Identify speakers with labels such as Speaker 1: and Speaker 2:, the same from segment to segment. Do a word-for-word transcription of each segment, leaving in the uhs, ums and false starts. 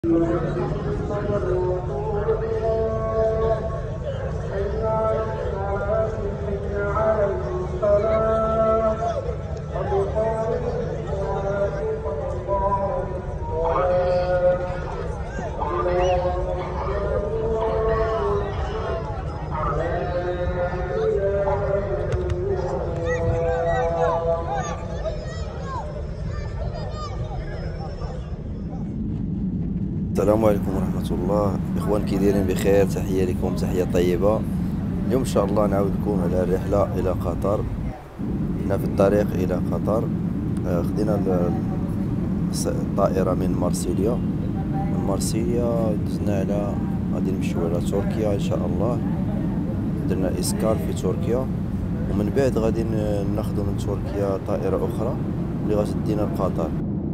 Speaker 1: السلام عليكم ورحمة الله. إخوان كي دايرين بخير؟ تحية لكم، تحية طيبة. اليوم إن شاء الله نعاود لكم على الرحلة إلى قطر. حنا في الطريق إلى قطر. آه خدينا الطائرة من مارسيليا. من مارسيليا دزنا على غادي نمشيو على تركيا إن شاء الله. درنا إسكال في تركيا، ومن بعد غادي ناخدو من تركيا طائرة أخرى اللي غتدينا لقطر.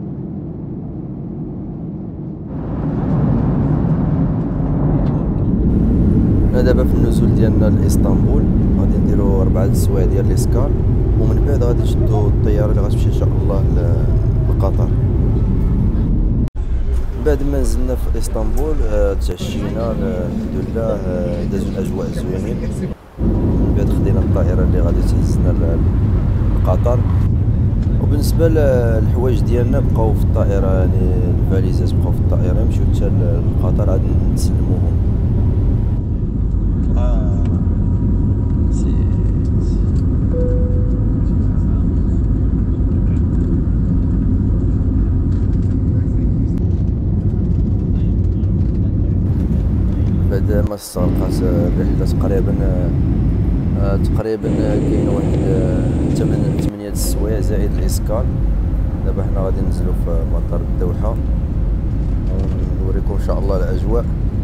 Speaker 1: دابا في النزول ديالنا لاسطنبول، غادي نديرو ربعة السوايع ديال الاسكال، ومن بعد غادي نشدو الطياره اللي غتمشي ان شاء الله لقطر. بعد ما نزلنا في اسطنبول تعشينا الحمد لله، دازو الاجواء زوينين. من بعد خدينا الطائره اللي غادي تهزنا لقطر، وبالنسبه للحوايج ديالنا بقاو في الطائره، يعني الفاليزات بقاو في الطائره، نمشيو حتى لقطر عاد نسلموهم. بعد ما استغرقت الرحلة تقريبا تقريبا كاين واحد ثمانية السوايع زائد الاسكال. دابا حنا غادي ننزلو في مطار الدوحة ونوريكم ان شاء الله الاجواء.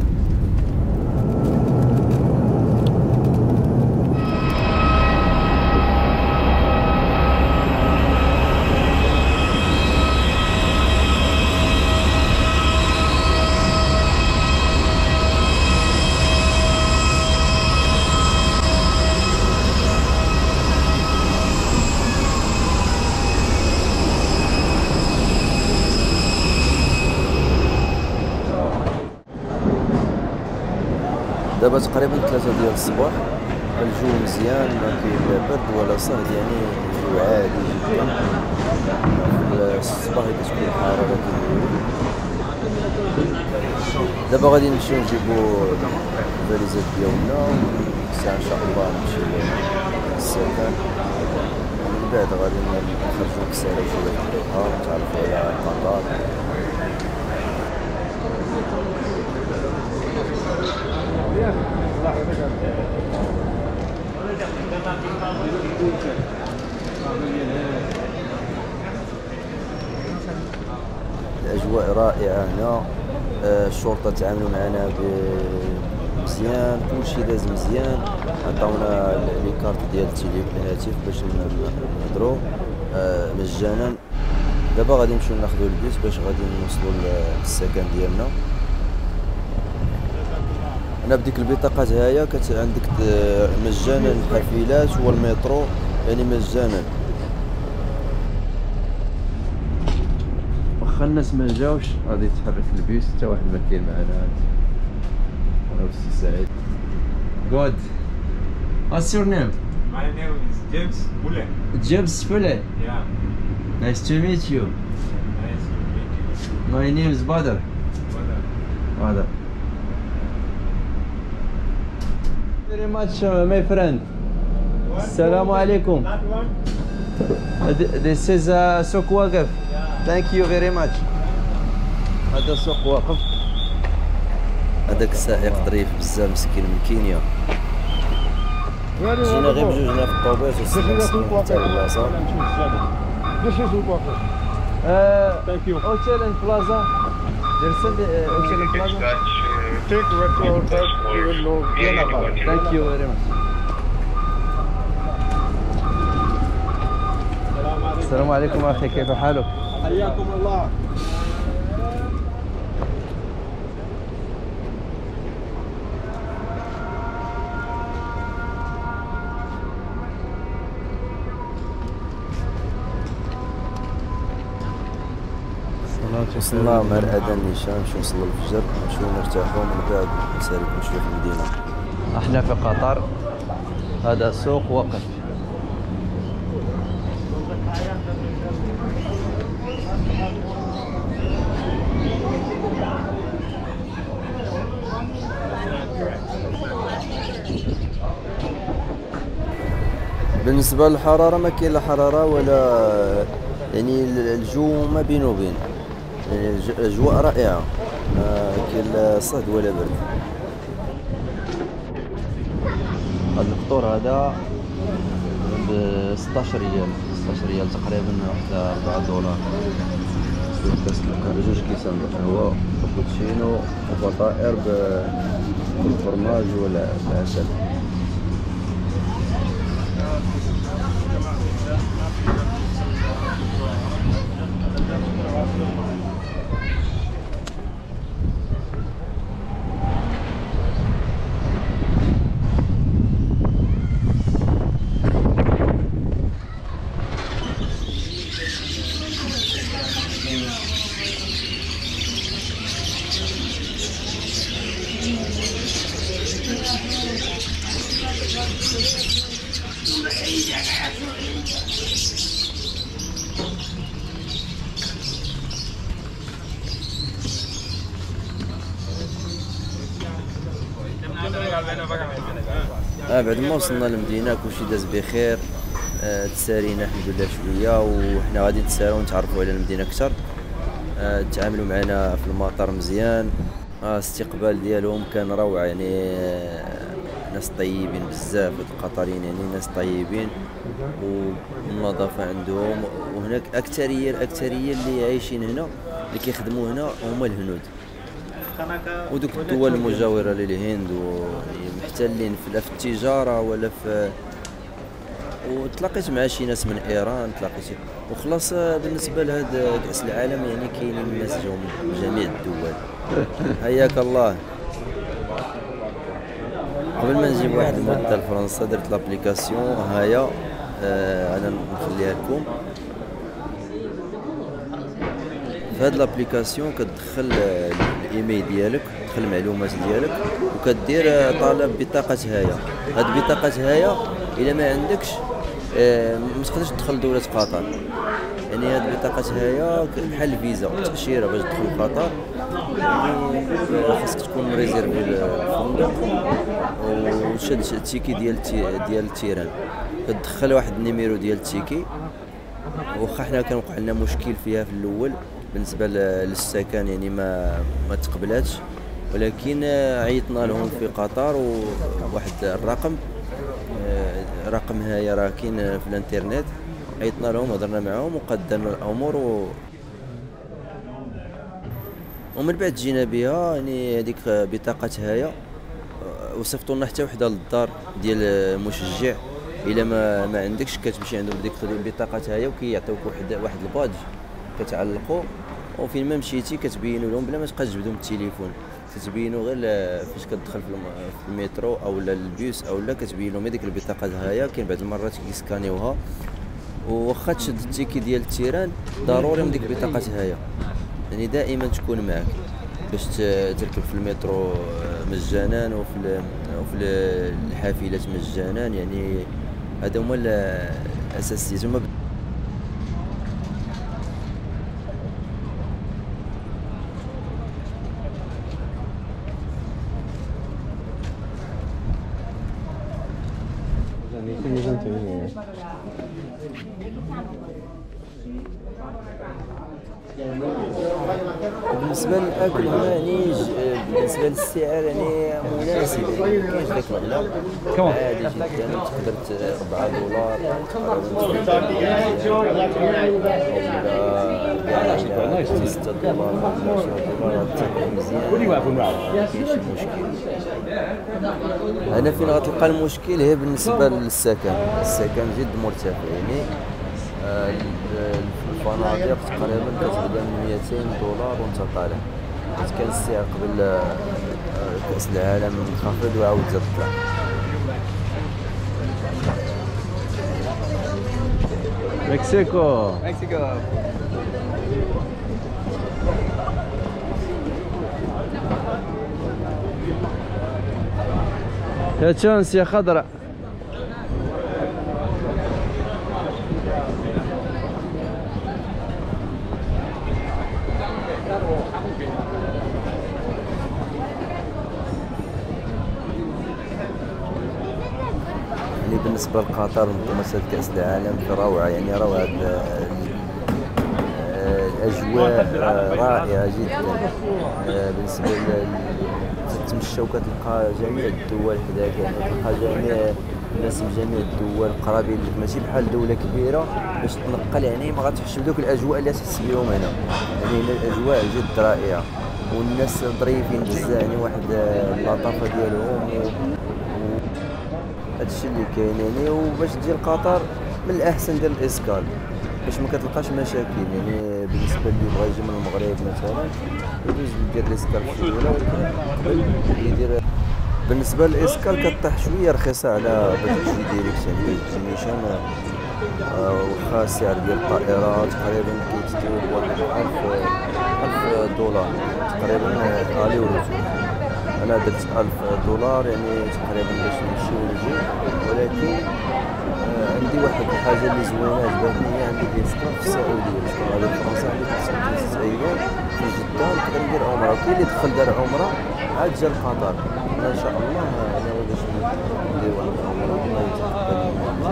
Speaker 1: دابا تقريبا ثلاثة ديال الصباح، الجو مزيان، ما كاين لا برد ولا صهد، يعني الجو عادي جدا. في الصباح كتكون الحرارة كبيرة. دابا غادي نمشيو نجيبو الفاليزات ديالنا، الساعة ان شاء الله نمشيو للسكن. من بعد غادي نخرجو نكسالو شوية في البحر، نتعرفو على قطر. الأجواء رائعة هنا. الشرطة تعاملوا معنا مزيان، كلشي داز مزيان. عطاونا لي كارت ديال الهاتف باش نهضروا مجانا. دابا غادي نمشيو ناخذوا البيس باش غادي نوصلوا للسكن ديالنا. انا بديك البطاقات هايا كت عندك مجانا الحافلات والمترو، يعني مجانا. واخا الناس ما جاوش غادي يتحرك البيس، حتى واحد ما كاين معنا. انا والسي سعيد. God, what's your name?
Speaker 2: My name is James Fule.
Speaker 1: James Fule.
Speaker 2: Yeah.
Speaker 1: Nice to meet you.
Speaker 2: Nice to meet you.
Speaker 1: My name is Badr.
Speaker 2: Badr.
Speaker 1: Badr. Very much, uh, my friend. Assalamu alaikum.
Speaker 2: That one?
Speaker 1: This is uh, سوق واقف. Thank you very much. هذا سوق واقف. هذاك السائق ظريف بزاف، مسكين من كينيا. جينا غير بجوجنا في الطوبيس وصلنا حتى البلاصة.
Speaker 3: This is سوق واقف.
Speaker 1: Thank you. Hotel and Plaza. There's a hotel and Plaza.
Speaker 3: Take retro hotel, you will know Vienna Bar.
Speaker 1: Thank you very much. السلام عليكم أخي، كيف حالك؟
Speaker 3: حياكم الله.
Speaker 1: وصلنا مع الأذان النيشان نمشيو نصلي الفجر نمشيو نرتاحو من بعد نسالكو شوية في المدينة.
Speaker 4: احنا في قطر، هذا سوق وقف.
Speaker 1: بالنسبة للحرارة ما كاين لا حرارة ولا يعني الجو ما بين وبين، يعني الأجواء رائعة ما كاين لا صهد ولا برد.
Speaker 4: هذا الفطور هذا ب ستطاش ريال، ستطاش ريال تقريبا واحد أربعة دولار.
Speaker 1: كاس جوج كيسان القهوة كابوتشينو وفطائر بالفرماج ولا العسل. اه بعد ما وصلنا للمدينه كلشي داز بخير. آه تسارينا الحمد لله شويه وحنا غادي نتساراو ونتعرفوا على المدينه اكثر. آه تعاملوا معنا في المطار مزيان. آه الاستقبال ديالهم كان روعه، يعني آه ناس طيبين بزاف، القطريين يعني ناس طيبين والنظافه عندهم. وهناك اكثريه الاكثريه اللي عايشين هنا اللي كيخدموا هنا هما الهنود ودوك الدول المجاوره للهند، ومحتلين لا في التجاره ولا في. وتلاقيت مع شي ناس من ايران، تلاقيت وخلاص. بالنسبه لهذا كاس العالم يعني كاينين الناس جاو من جميع الدول. حياك الله. قبل ما نجيب واحد المده لفرنسا درت لابليكاسيون هايا. آه انا نخليها لكم. في هاد لابليكاسيون كتدخل الايميل ديالك، تدخل المعلومات ديالك وكدير طلب بطاقه هايا. هاد بطاقه هايا الا ما عندكش آه ما تقدرش تدخل دوله قطر. يعني هاد بطاقه هايا بحال الفيزا تاشيره باش تدخل قطر. يعني خاصك تكون مريزيرفي الفندق وتشد التيكي ديال ديال التيران. كتدخل واحد النيميرو ديال التيكي. واخا حنا كان وقع لنا مشكل فيها في الاول بالنسبه للسكن، يعني ما ما تقبلاتش، ولكن عيطنا لهم في قطر وواحد الرقم رقم هايا راه كاين في الانترنت. عيطنا لهم هضرنا معاهم وقدرنا الامور و... ومن بعد جينا بها. يعني هذيك بطاقه هايا وصيفطوا لنا حتى وحده للدار ديال المشجع. الا ما ما عندكش كتمشي عندهم بديك البطاقه هايا وكيعطيوك واحد واحد البادج كتعلقوا، وفين ما مشيتي كتبينوا لهم بلا ما تبقى تجبدوا من التليفون. كتبينوا غير فاش كتدخل في المترو او البيوس او لا كتبين لهم هذيك البطاقه هايا. كاين بعض المرات كيسكانيوها وواخا تشد التيكي ديال التيران ضروري من ديك البطاقه هايا، يعني دائما تكون معك باش تركب في المترو مجانا وفي وفي الحافلات مجانا. يعني هذا هما الاساسيات. هما بالنسبه للاكل هنا يعني بالنسبه للسعر يعني مناسب، يعني ما كاينش داك الغلا عادي جدا. تقدر أربعة دولار تقريبا ستة دولار ولا عشرة دولار مزيان، ماشي مشكل. هنا فين غتلقى المشكل هي بالنسبه للسكن. السكن جد مرتفع، يعني الفنادق تقريبا كتبدا من مئتين دولار وانت طالع. كان السعر قبل كأس العالم منخفض وعاود زاد طلع.
Speaker 4: مكسيكو
Speaker 5: مكسيكو
Speaker 4: يا تونس يا خضرا.
Speaker 1: يعني بالنسبه لقطر منظمه كاس العالم روعه، يعني روعه. الاجواء رائعه جدا. بالنسبه تتمشى وكتلقى جميع الدول حداك، يعني تلقى جميع الناس من جميع الدول قرابين لك، ماشي بحال دوله كبيره باش تنقل، يعني ما غاتحسش بدوك الاجواء اللي تحس بهم هنا. يعني هنا الاجواء جد رائعه والناس ظريفين بزاف، يعني واحد اللطافه ديالهم هادشي اللي كاين. يعني وباش تجي لقطر من الاحسن دير الاسكال باش ما كتلقاش مشاكل. يعني بالنسبه اللي بغا يجي من المغرب مثلا يدوز يدير الاسكال في شي دوله قبل يدير. بالنسبه للاسكال كطيح شويه رخيصه على باش تجي ديريكت، يعني باش تجي نيشان واخا السعر ديال الطائره تقريبا كيتداول بواحد ألف ألف دولار تقريبا الي ورجوع. انا درت ألف دولار يعني تقريبا باش نمشي ونجي، ولكن آه عندي واحد الحاجه اللي زوينه عجبتني، هي عندي اسكال في السعوديه. شكون هذا فرنسا عندي ثلاث ايام في جده نقدر ندير عمره، وكاين اللي دخل دار عمره عاد جا لقطر. ان شاء الله انا باش ندير واحد العمره الله يتقبل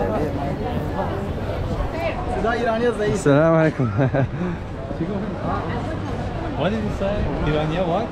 Speaker 1: من الجميع.
Speaker 4: السلام عليكم.
Speaker 2: What did you say? Irania what?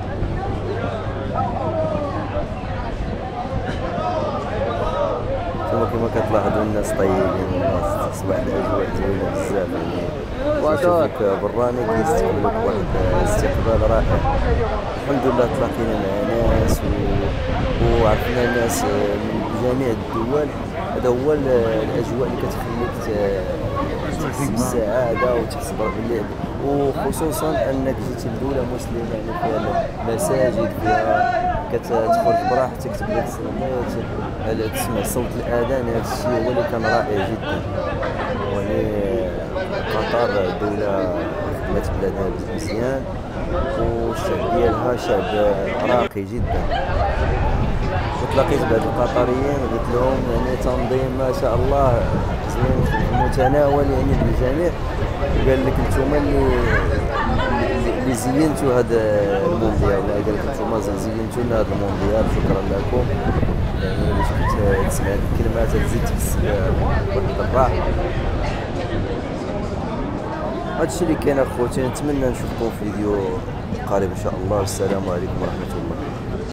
Speaker 1: ثم كما كتلاحظوا الناس طيبين، الناس تصبح الاجواء زوينه بزاف. يعني كيشوفوك براني كيستقبلوك واحد الاستقبال رائع. الحمد لله تلاقينا مع ناس و... وعرفنا ناس من جميع الدول. هذا هو الاجواء اللي كتخليك تحس بالسعاده وتحس باللي، وخصوصا انك جيتي لدوله مسلمه يعني فيها مساجد، فيها كتخرج براحتك تبدا تصلي، تسمع صوت الاذان. هذا الشيء هو اللي كان رائع جدا. يعني قطر دوله خدمت بلادها مزيان، والشعب ديالها شعب راقي جدا. وتلاقيت بعض القطريين قلت لهم يعني تنظيم ما شاء الله زوين في المتناول يعني بالجميع. وقال لك نتوما اللي اللي زينتوا هذا المونديال، قال لك نتوما زينتوا لنا هذا المونديال، شكرا لكم. يعني باش كنت تسمع هذه الكلمات تزيد تحس بواحد الراحه. هادشي اللي كاين اخوتي، نتمنى نشوفكم في فيديو قريب ان شاء الله. والسلام عليكم ورحمه الله.